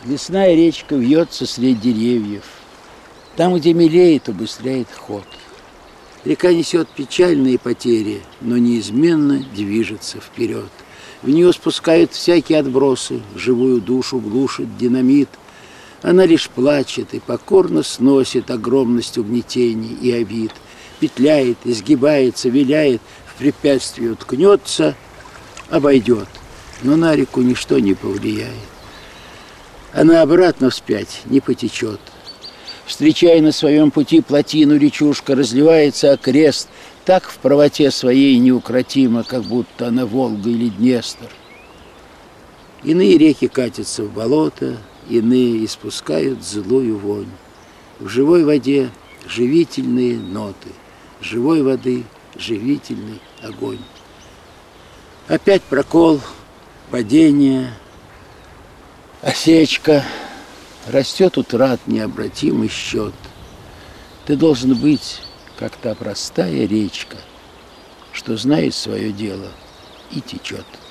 Лесная речка вьется средь деревьев. Там, где мелеет, убыстряет ход. Река несет печальные потери, но неизменно движется вперед. В нее спускают всякие отбросы, живую душу глушит динамит. Она лишь плачет и покорно сносит огромность угнетений и обид. Петляет, изгибается, виляет, в препятствие уткнется, обойдет. Но на реку ничто не повлияет. Она обратно вспять не потечет. Встречая на своем пути плотину, речушка разливается окрест, так в правоте своей неукротимо, как будто она Волга или Днестр. Иные реки катятся в болото, иные испускают злую вонь. В живой воде живительные ноты, живой воды живительный огонь. Опять прокол, падение, осечка. Растет утрат необратимый счет. Ты должен быть, как та простая речка, что знает свое дело и течет.